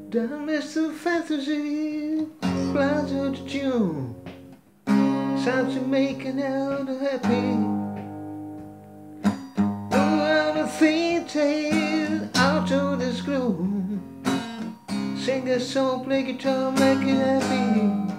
Darkness to fantasy, flies out to June. Sounds you making out happy. Around a thin tail, out of this gloom. Sing a song, play guitar, make it happy.